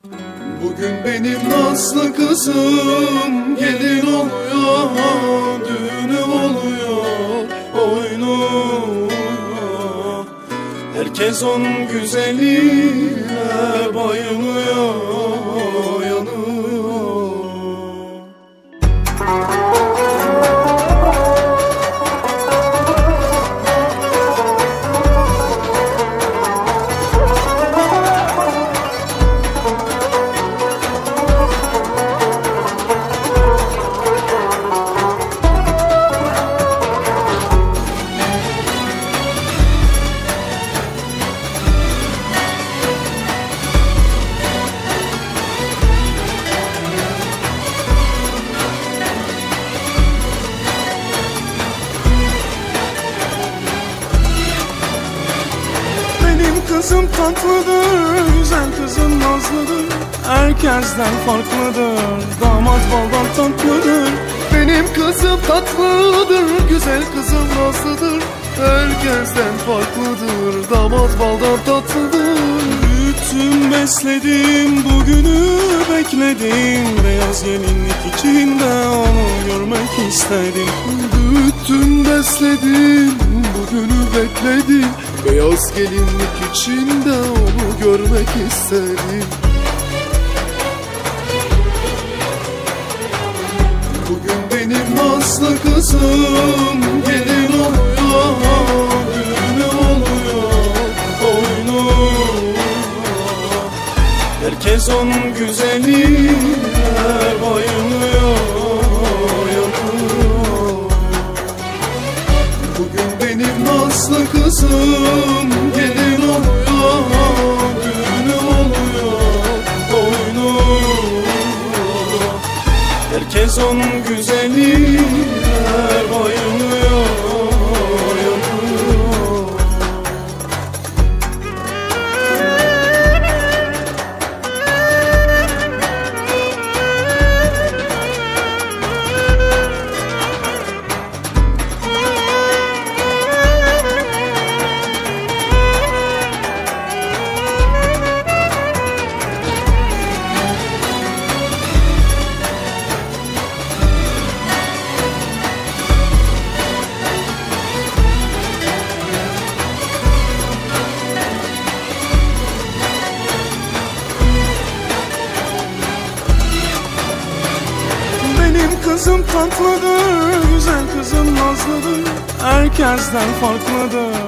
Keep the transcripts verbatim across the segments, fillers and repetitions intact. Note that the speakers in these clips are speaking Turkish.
Bugün benim nazlı kızım gelin oluyor, düğünü oluyor, oyunu. Herkes onun güzelliğine bayılıyor, yanıyor. Kızım tatlıdır, güzel kızım nazlıdır, herkesten farklıdır, damat baldan tatlıdır. Benim kızım tatlıdır, güzel kızım nazlıdır, herkesten farklıdır, damat baldan tatlıdır. Büyüttüm besledim, bugünü bekledim, beyaz gelinlik içinde onu görmek istedim. Büyüttüm besledim, bugünü bekledim, beyaz gelinlik içinde onu görmek istedim. Bugün benim nazlı kızım gelin oluyor, düğünü oluyor, oyunu. Herkes onun güzelliğine bayılıyor, yanıyor. Bugün benim nazlı kızım gelin oluyor, düğünü oluyor, oyunu. Herkes onun güzelliğine bayılıyor, yanıyor. Kızım tatlıdır, güzel kızım nazlıdır, herkesten farklıdır.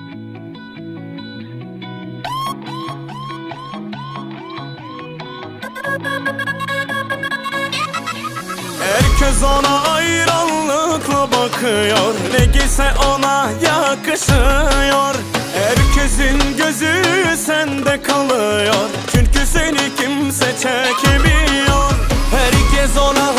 Herkes ona hayranlıkla bakıyor, ne giyse ona yakışıyor. Herkesin gözü sende kalıyor, çünkü seni kimse çekemiyor. Herkes ona